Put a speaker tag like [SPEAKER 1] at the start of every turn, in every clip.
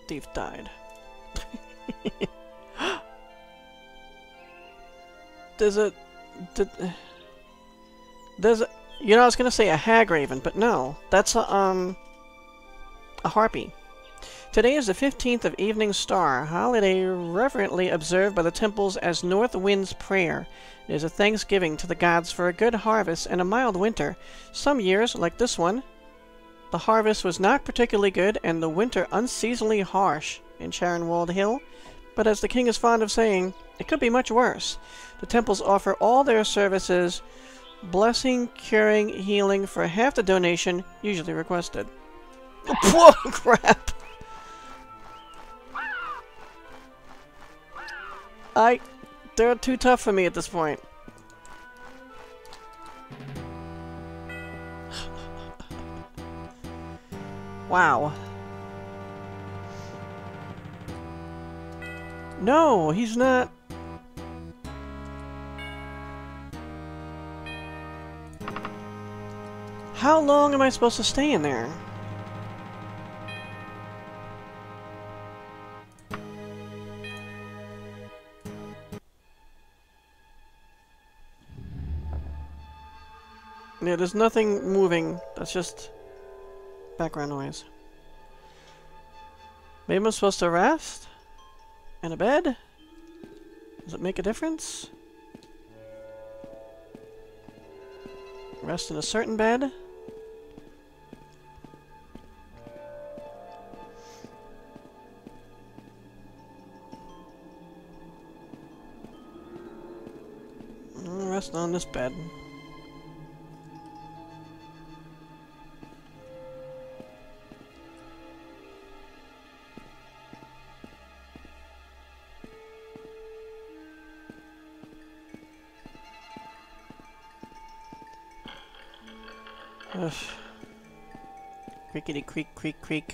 [SPEAKER 1] thief died. There's a... You know, I was gonna say a hag raven, but no. That's a harpy. Today is the 15th of Evening Star, holiday reverently observed by the temples as North Wind's Prayer. It is a thanksgiving to the gods for a good harvest and a mild winter. Some years, like this one, the harvest was not particularly good and the winter unseasonably harsh in Charonwald Hill, but as the king is fond of saying, it could be much worse. The temples offer all their services, blessing, curing, healing, for half the donation usually requested. Whoa, crap! They're too tough for me at this point. Wow. No, he's not. How long am I supposed to stay in there? Yeah, there's nothing moving. That's just background noise. Maybe I'm supposed to rest? In a bed? Does it make a difference? Rest in a certain bed? Rest on this bed. Ugh. Creakity creak creak creak.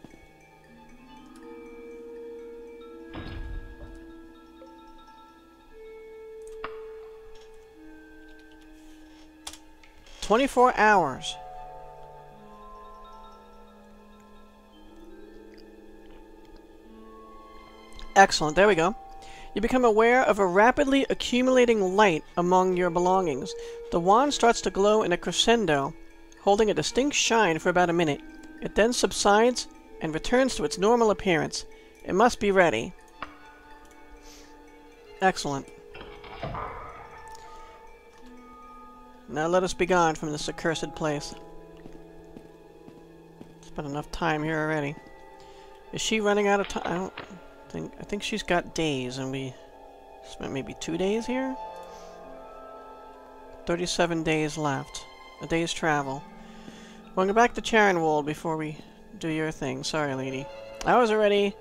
[SPEAKER 1] "24 hours. Excellent, there we go. You become aware of a rapidly accumulating light among your belongings. The wand starts to glow in a crescendo, holding a distinct shine for about a minute. It then subsides and returns to its normal appearance. It must be ready. Excellent. Now let us be gone from this accursed place. Spent enough time here already. Is she running out of time? I think she's got days, and we spent maybe 2 days here? 37 days left. A day's travel. We'll go back to Charonwald before we do your thing. Sorry, lady. I was already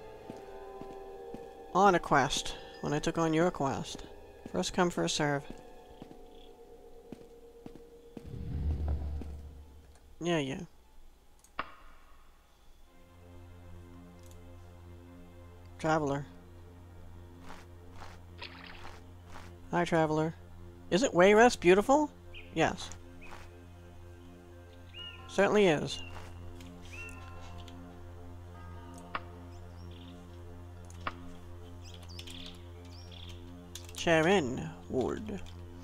[SPEAKER 1] on a quest when I took on your quest. First come, first serve. Yeah. Traveler. Hi, traveler. Isn't Wayrest beautiful? Yes. Certainly is. Charonwald.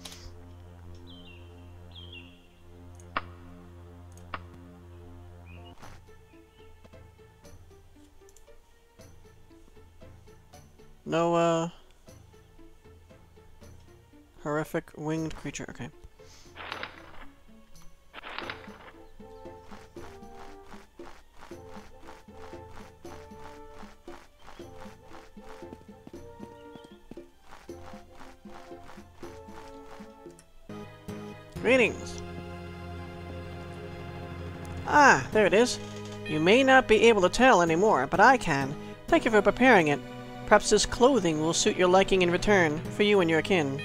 [SPEAKER 1] No, horrific winged creature. Okay. Greetings. Ah, there it is. You may not be able to tell anymore, but I can. Thank you for preparing it. Perhaps this clothing will suit your liking in return, for you and your kin.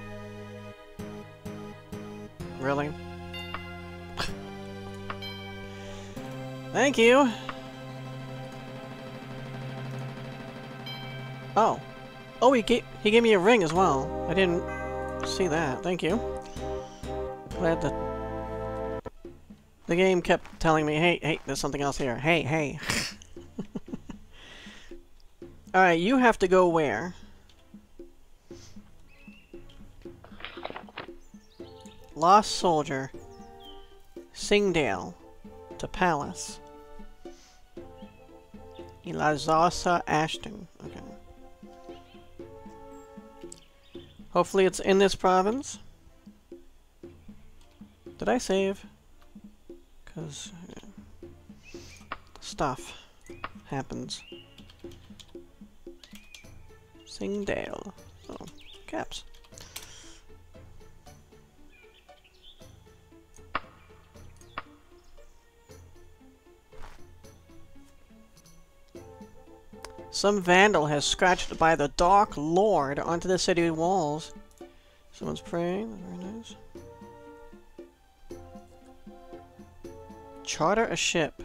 [SPEAKER 1] Really? Thank you! Oh. Oh, he gave me a ring as well. I didn't see that. Thank you. Glad that the game kept telling me, hey, there's something else here. Hey. Alright, you have to go where? Lost Soldier. Singdale. To Palace. Ilazasa Ashton. Okay. Hopefully it's in this province. Did I save? Because stuff happens. Singdale. Oh, caps. Some vandal has scratched by the Dark Lord onto the city walls. Someone's praying. Very nice. Charter a ship.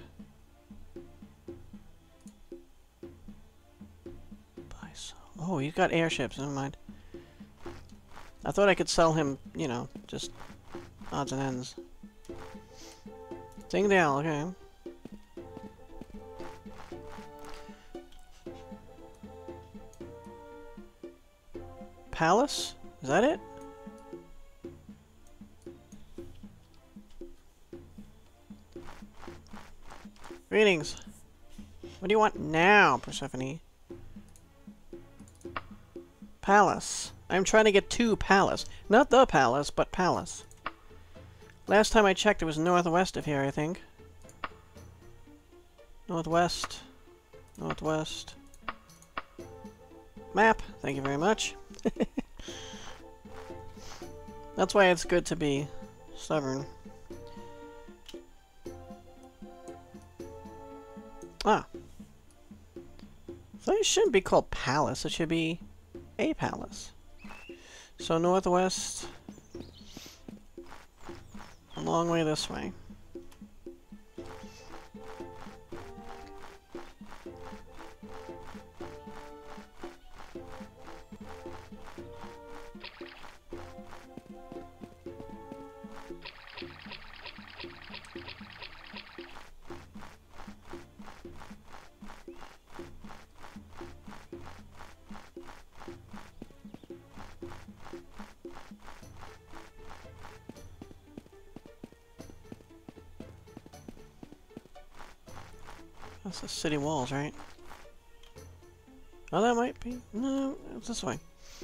[SPEAKER 1] Oh, he's got airships. Never mind. I thought I could sell him, you know, just odds and ends. Singdale, okay. Palace? Is that it? Greetings. What do you want now, Persephone? Palace. I'm trying to get to Palace. Not the Palace, but Palace. Last time I checked, it was northwest of here, I think. Northwest. Northwest. Map. Thank you very much. That's why it's good to be stubborn. Ah. So it shouldn't be called Palace. It should be a palace. So northwest. A long way this way. That's the city walls, right? Oh, that might be. No, it's this way.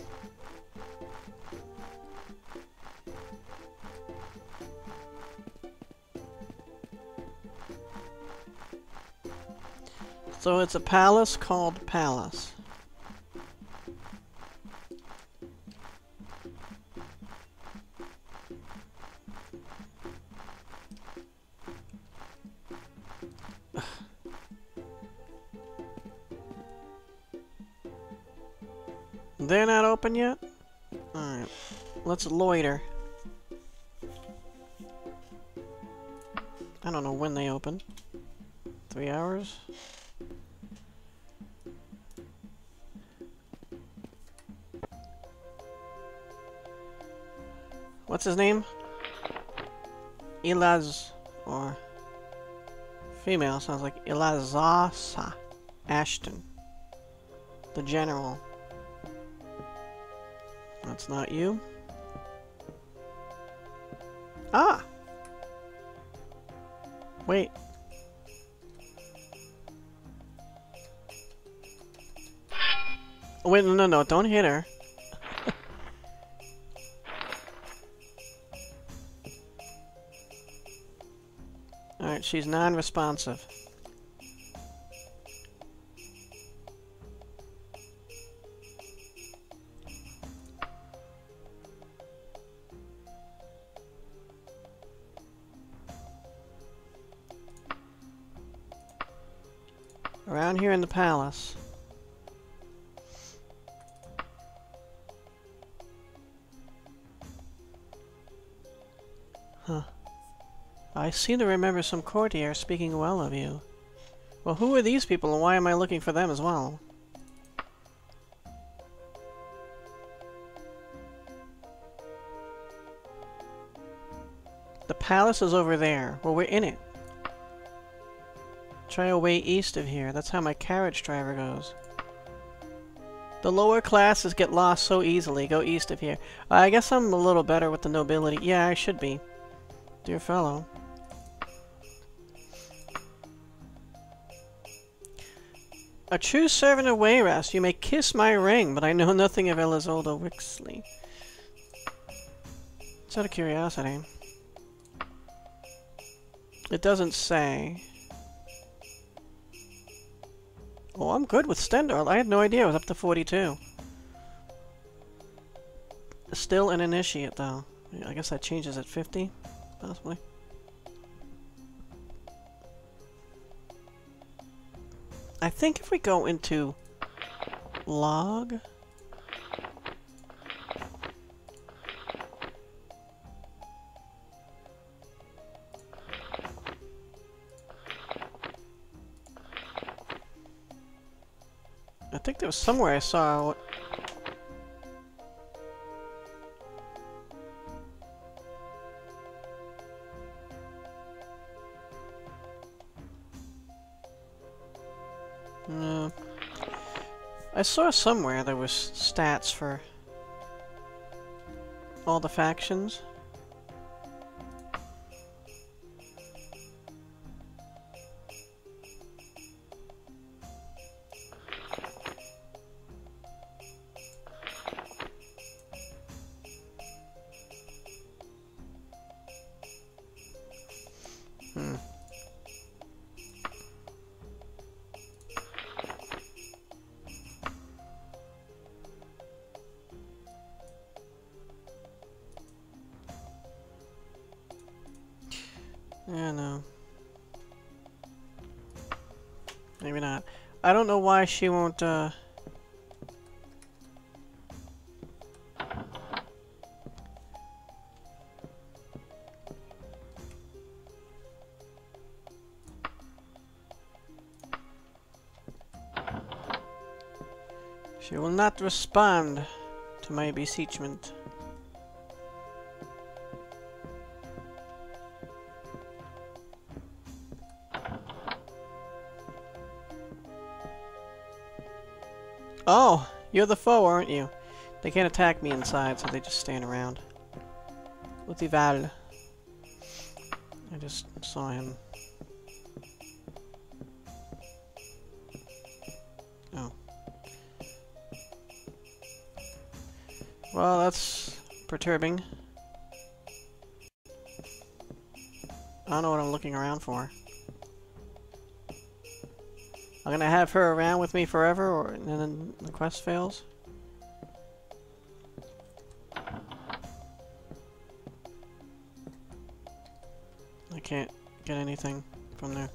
[SPEAKER 1] So it's a palace called Palace. They're not open yet? Alright. Let's loiter. I don't know when they open. 3 hours? What's his name? Ilaz, or female, sounds like Ilazasa Ashton. The general. That's not you. Ah! Wait. Oh, wait, no, don't hit her. Alright, she's non-responsive. Around here in the palace. Huh. I seem to remember some courtier speaking well of you. Well, who are these people and why am I looking for them as well? The palace is over there. Well, we're in it. Try a way east of here. That's how my carriage driver goes. The lower classes get lost so easily. Go east of here. I guess I'm a little better with the nobility. Yeah, I should be. Dear fellow. A true servant of Wayras, you may kiss my ring, but I know nothing of Elizolda Wixley. It's out of curiosity. It doesn't say. Oh, I'm good with Stendar. I had no idea it was up to 42. Still an initiate, though. I guess that changes at 50, possibly. I think if we go into log... I think there was somewhere I saw what... No. I saw somewhere there was stats for all the factions. Yeah, no. Maybe not. I don't know why she won't, She will not respond to my beseechment. Oh, you're the foe, aren't you? They can't attack me inside, so they just stand around. Utival. I just saw him. Oh. Well, that's perturbing. I don't know what I'm looking around for. I'm gonna have her around with me forever, or and then the quest fails. I can't get anything from there.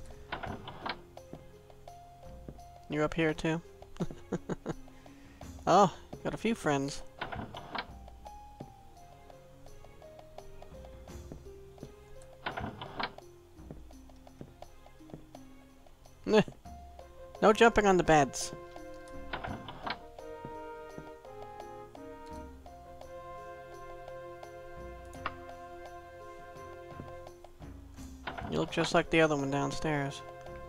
[SPEAKER 1] You're up here too? Oh, got a few friends. No jumping on the beds. You look just like the other one downstairs.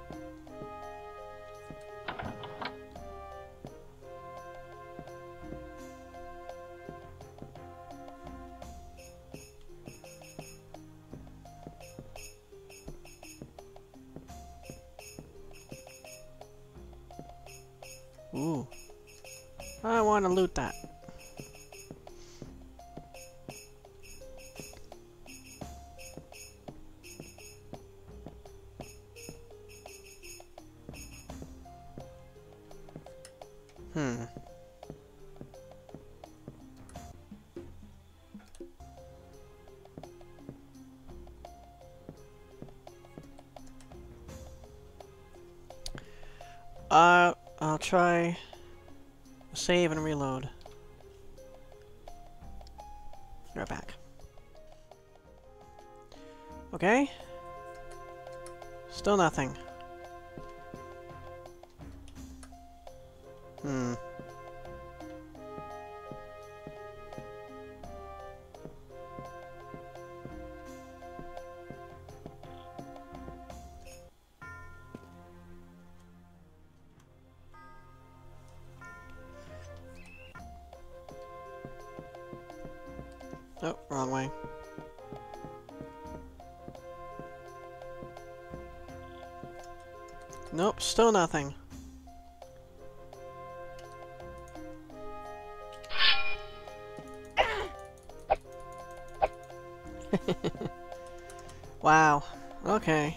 [SPEAKER 1] Ooh. I want to loot that. I'll try save and reload. Right back. Okay. Still nothing. Oh, wrong way. Nope, still nothing. Wow. Okay.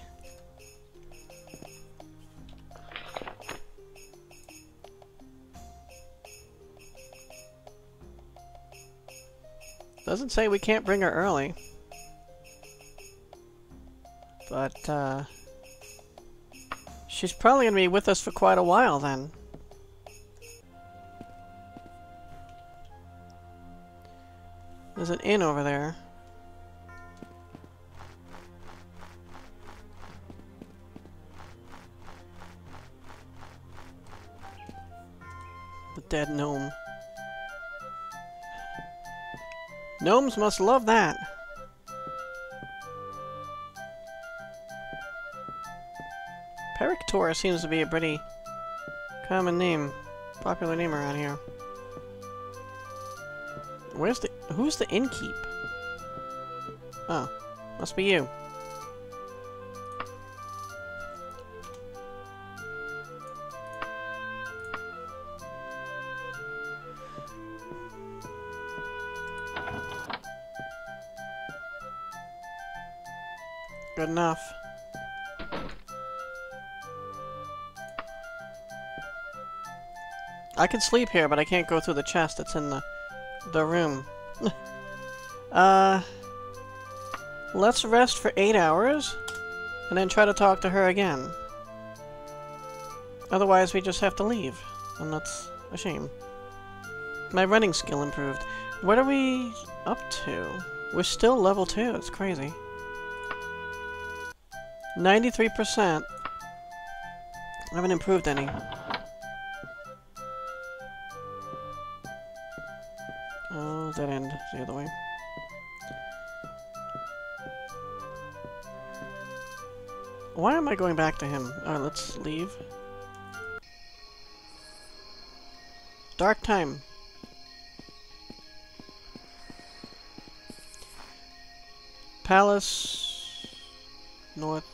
[SPEAKER 1] Doesn't say we can't bring her early. But, she's probably gonna be with us for quite a while then. There's an inn over there. The dead gnome. Gnomes must love that. Perictor seems to be a pretty common name, popular name around here. Who's the innkeep? Oh, must be you. Good enough. I can sleep here, but I can't go through the chest that's in the room. Let's rest for 8 hours, and then try to talk to her again. Otherwise, we just have to leave, and that's a shame. My running skill improved. What are we up to? We're still level 2, it's crazy. 93%. I haven't improved any. Oh, dead end. The other way. Why am I going back to him? Alright, let's leave. Dark time. Palace. North.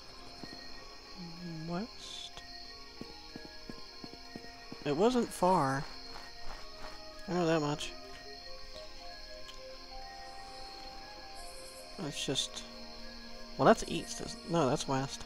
[SPEAKER 1] West? It wasn't far. I know that much. It's just... Well, that's east. No, that's west.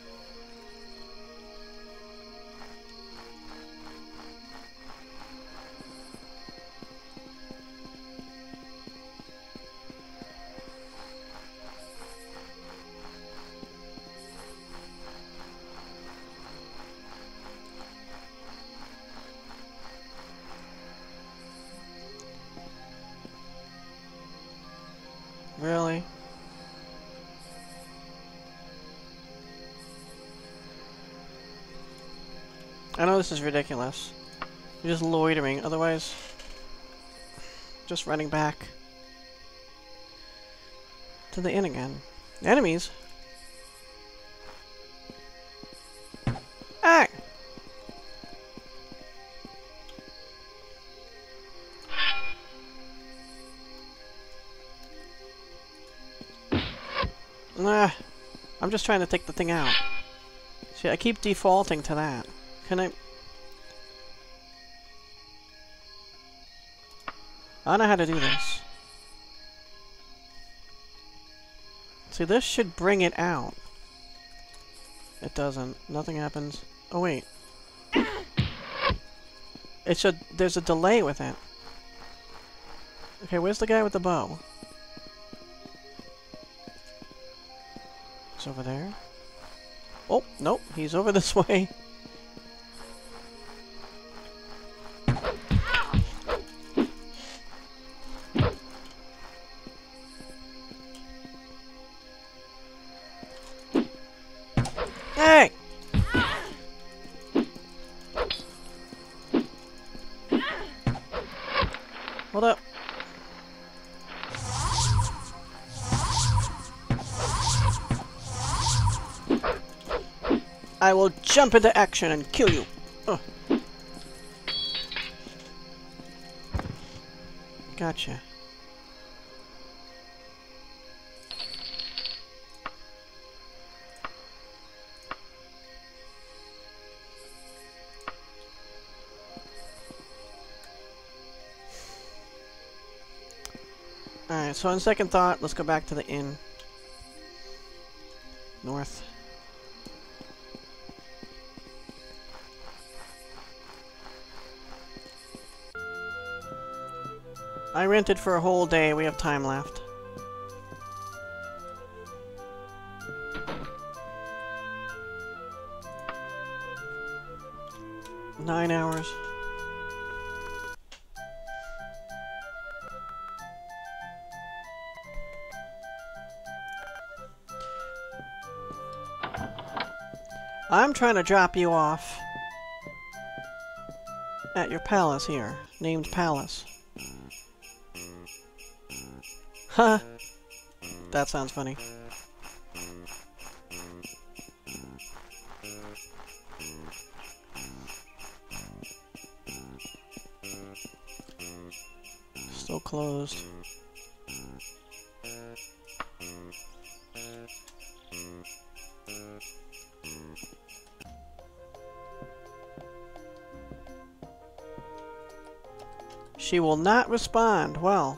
[SPEAKER 1] Really? I know this is ridiculous. You're just loitering, otherwise... just running back to the inn again. Enemies? Ah! Nah, I'm just trying to take the thing out. See, I keep defaulting to that. Can I... I know how to do this. See, this should bring it out. It doesn't. Nothing happens. Oh, wait. It should... There's a delay with it. Okay, where's the guy with the bow? He's over there. Oh, nope. He's over this way. Hey! Hold up. I will jump into action and kill you. Oh. Gotcha. Alright, so on second thought, let's go back to the inn. North. I rented for a whole day. We have time left. Nine hours. I'm trying to drop you off at your palace here, named Palace. Huh. That sounds funny. Still closed. She will not respond. Well,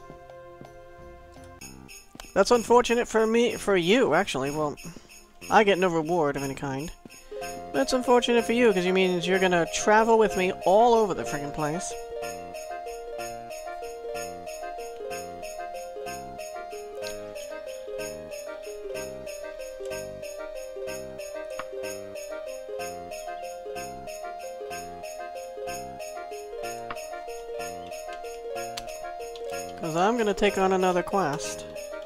[SPEAKER 1] that's unfortunate for me, for you, actually. Well, I get no reward of any kind. That's unfortunate for you, because it means you're gonna travel with me all over the friggin' place. Because I'm gonna take on another quest.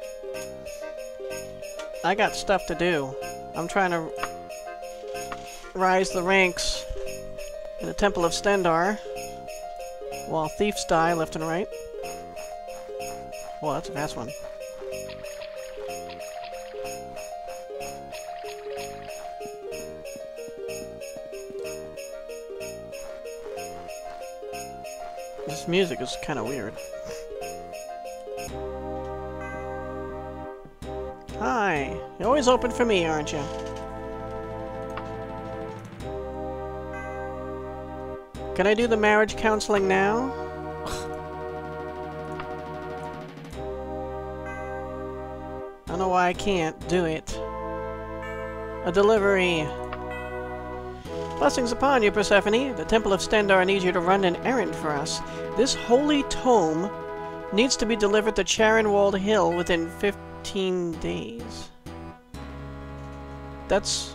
[SPEAKER 1] I got stuff to do. I'm trying to rise the ranks in the Temple of Stendarr while thieves die left and right. Well, that's a fast one. This music is kind of weird. Hi. You're always open for me, aren't you? Can I do the marriage counseling now? I don't know why I can't do it. A delivery. Blessings upon you, Persephone. The Temple of Stendarr needs you to run an errand for us. This holy tome needs to be delivered to Charonwald Hill within 15 days. That's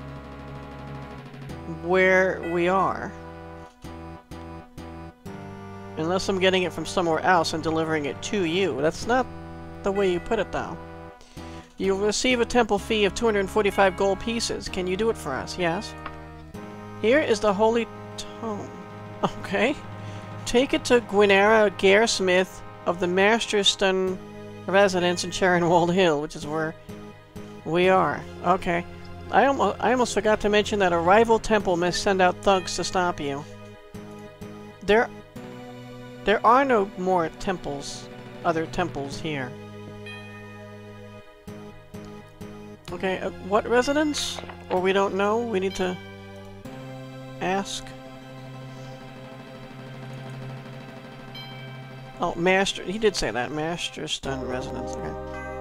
[SPEAKER 1] where we are. Unless I'm getting it from somewhere else and delivering it to you. That's not the way you put it, though. You'll receive a temple fee of 245 gold pieces. Can you do it for us? Yes. Here is the holy tome. Okay. Take it to Gwynera Garesmith of the Masterstone residence in Charonwald Hill, which is where we are. Okay. I almost forgot to mention that a rival temple may send out thugs to stop you. There are no more temples, other temples here. Okay, what residence? Or we don't know? We need to ask. Oh, Master... He did say that. Masterstone residence. Okay.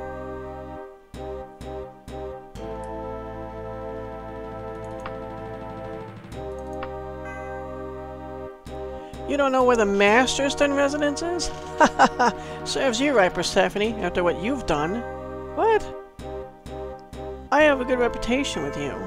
[SPEAKER 1] You don't know where the Masterstone residence is? Serves you right, Persephone, after what you've done. What? I have a good reputation with you.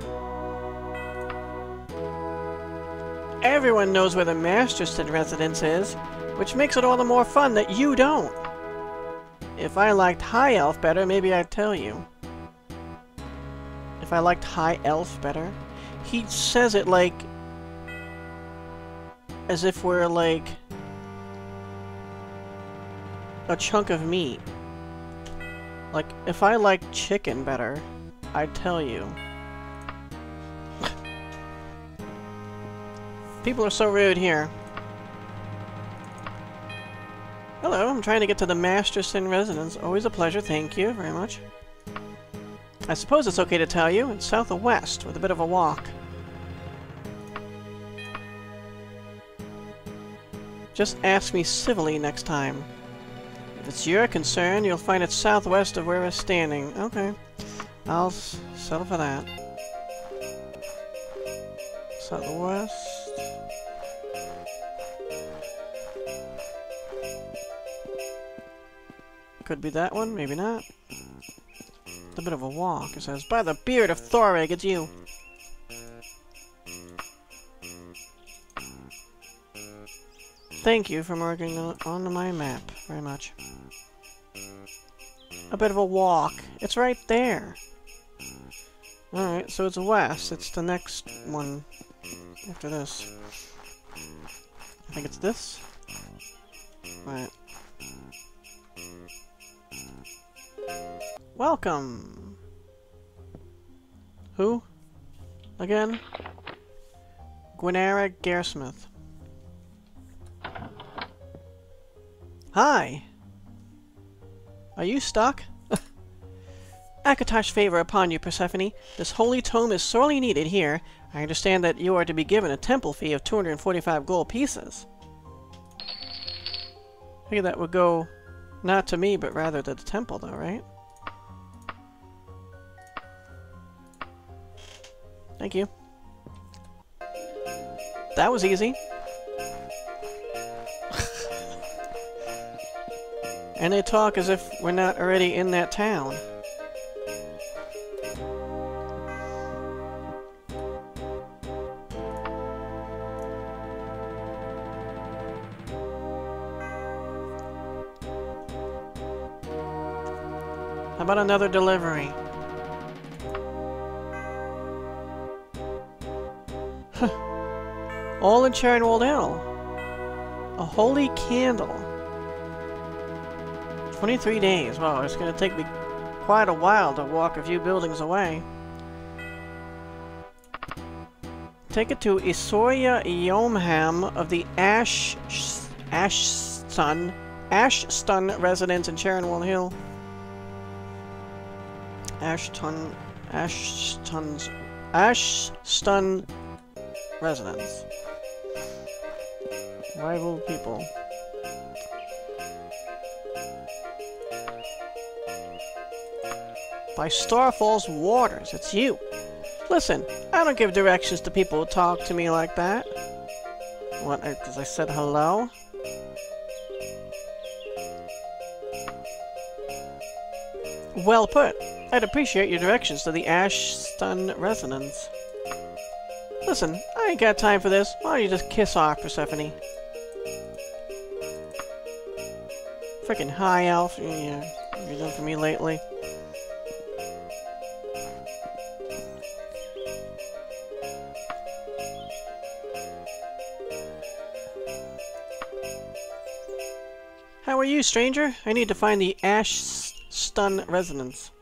[SPEAKER 1] Everyone knows where the Masterstone residence is, which makes it all the more fun that you don't. If I liked High Elf better, maybe I'd tell you. If I liked High Elf better? He says it like... as if we're like... a chunk of meat. Like, if I liked chicken better, I'd tell you. People are so rude here. Hello, I'm trying to get to the Masterstone residence. Always a pleasure, thank you very much. I suppose it's okay to tell you, it's south of west, with a bit of a walk. Just ask me civilly next time. If it's your concern, you'll find it southwest of where we're standing. Okay. I'll settle for that. Southwest. Could be that one, maybe not. It's a bit of a walk. It says, by the beard of Thoreg, it's you. Thank you for marking on my map. Very much. A bit of a walk. It's right there. Alright, so it's west. It's the next one after this. I think it's this. Right. Welcome! Who? Again? Gwenara Garesmith. Hi! Are you stuck? Akatosh's favor upon you, Persephone. This holy tome is sorely needed here. I understand that you are to be given a temple fee of 245 gold pieces. I figure that would go not to me, but rather to the temple, though, right? Thank you. That was easy. And they talk as if we're not already in that town. How about another delivery? All in Charonwold Hill. A holy candle. 23 days. Wow, it's going to take me quite a while to walk a few buildings away. Take it to Isoria Yomham of the Ashstun residence in Charonwold Hill. Ashstun residence. Rival people. By Starfall's waters, it's you. Listen, I don't give directions to people who talk to me like that. What, because I said hello? Well put. I'd appreciate your directions to the Ashstun residence. Listen, I ain't got time for this. Why don't you just kiss off, Persephone? Frickin' high elf. Yeah, you've done for me lately. How are you, stranger? I need to find the Ashstun residence.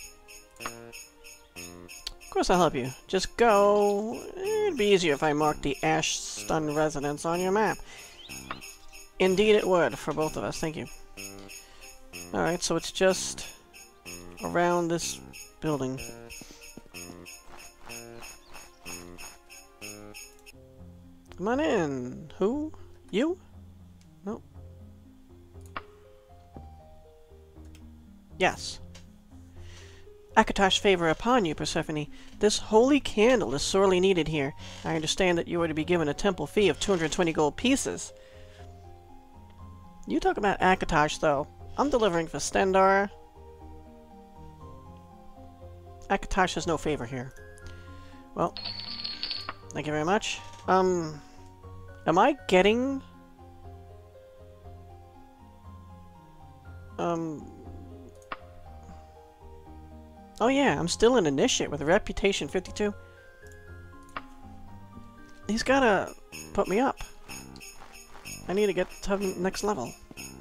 [SPEAKER 1] Of course I'll help you. Just go... It'd be easier if I marked the Ashstun residence on your map. Indeed it would, for both of us. Thank you. Alright, so it's just around this building. Come on in. Who? You? Nope. Yes. Akatosh's favor upon you, Persephone. This holy candle is sorely needed here. I understand that you are to be given a temple fee of 220 gold pieces. You talk about Akatosh, though. I'm delivering for Stendar. Akatosh has no favor here. Well, thank you very much. Am I getting... Oh yeah, I'm still an initiate with a reputation 52. He's gotta put me up. I need to get to the next level.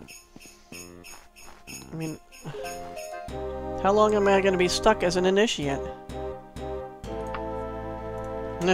[SPEAKER 1] I mean, how long am I gonna be stuck as an initiate? Nah.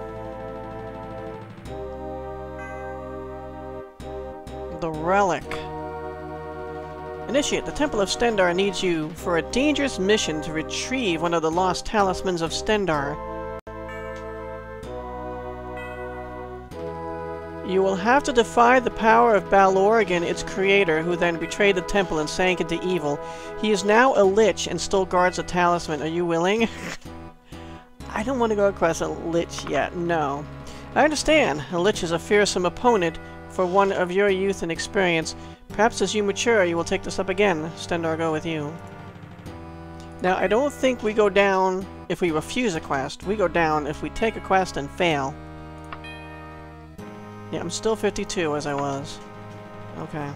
[SPEAKER 1] The relic. Initiate, the Temple of Stendar needs you for a dangerous mission to retrieve one of the lost talismans of Stendar. You will have to defy the power of Balorgan, its creator, who then betrayed the temple and sank into evil. He is now a lich and still guards a talisman. Are you willing? I don't want to go across a lich yet, no. I understand. A lich is a fearsome opponent for one of your youth and experience. Perhaps as you mature, you will take this up again. Stendarr, go with you. Now, I don't think we go down if we refuse a quest. We go down if we take a quest and fail. Yeah, I'm still 52 as I was. Okay.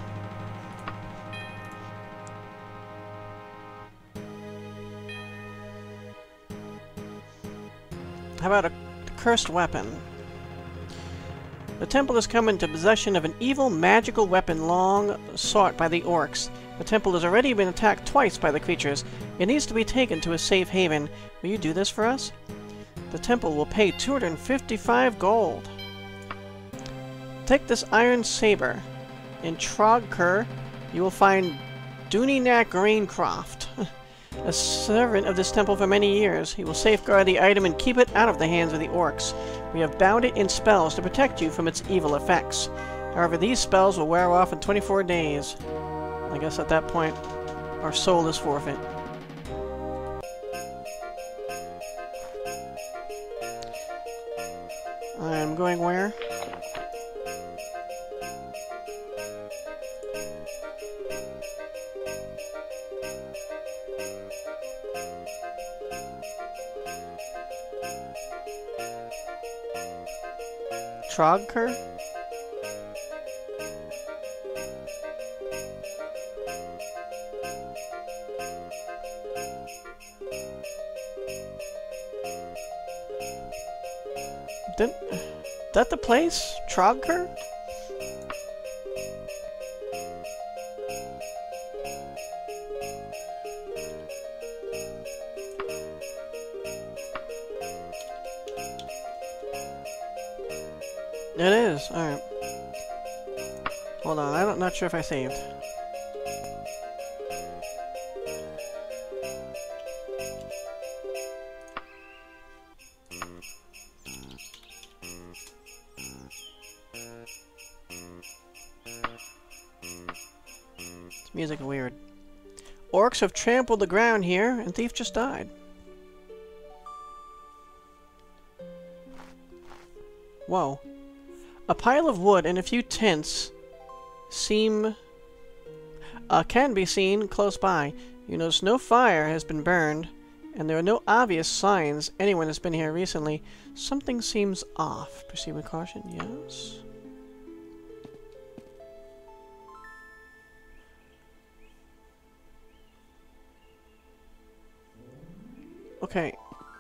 [SPEAKER 1] How about a cursed weapon? The temple has come into possession of an evil magical weapon long sought by the orcs. The temple has already been attacked twice by the creatures. It needs to be taken to a safe haven. Will you do this for us? The temple will pay 255 gold. Take this iron saber. In Trogker, you will find Duninak Graincroft, a servant of this temple for many years. He will safeguard the item and keep it out of the hands of the orcs. We have bound it in spells to protect you from its evil effects. However, these spells will wear off in 24 days. I guess at that point, our soul is forfeit. I'm going where? Trogker? That the place? Trogker? It is. Alright. Hold on, I'm not sure if I saved. This music is weird. Orcs have trampled the ground here, and Thief just died. Whoa. A pile of wood and a few tents can be seen close by. You notice no fire has been burned, and there are no obvious signs anyone has been here recently. Something seems off. Proceed with caution, yes. Okay.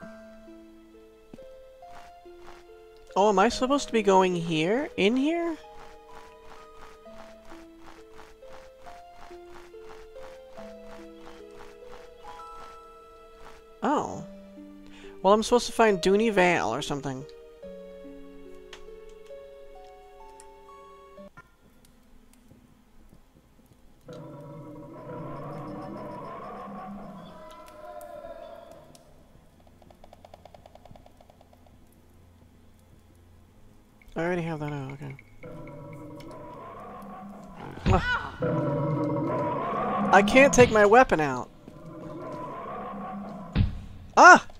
[SPEAKER 1] Oh, am I supposed to be going here? In here? Oh. Well, I'm supposed to find Dooney Vale or something. I already have that out, okay. I can't take my weapon out. Ah!